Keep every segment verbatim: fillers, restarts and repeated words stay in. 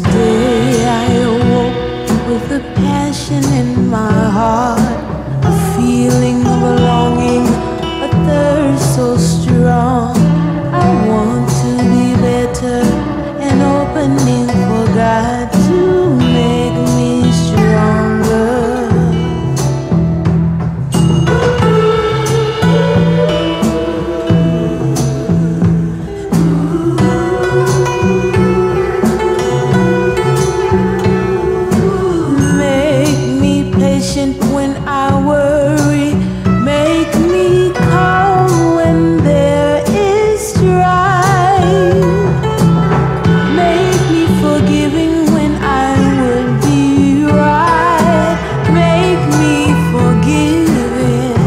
day I awoke with a passion in my heart, a feeling of a longing, a thirst so strong. I want to be better, an opening for God to make me stronger. When I worry, make me calm when there is strife, make me forgiving when I would be right, make me forgiving.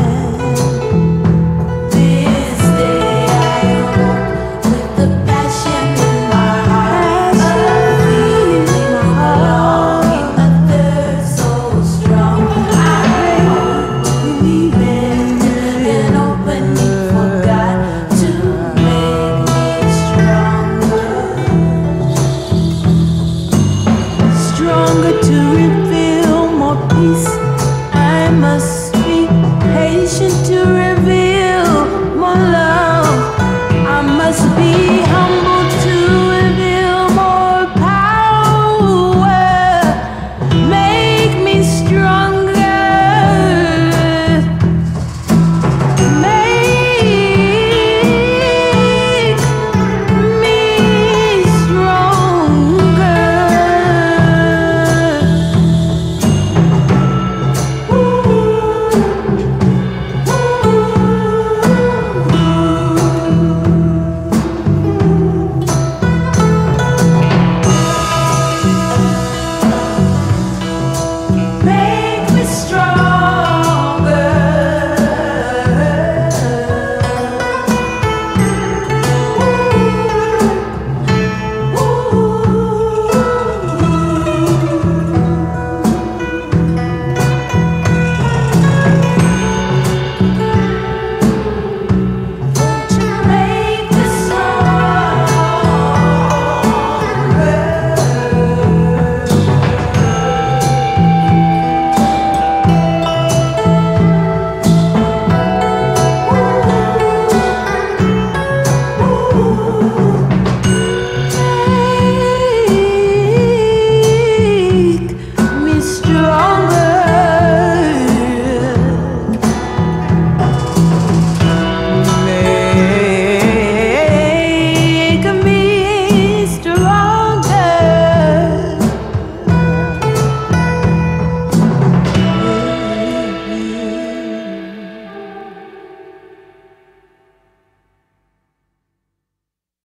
This day I woke with the passion in my heart, a feeling of longing, a thirst so strong. Stronger to reveal more peace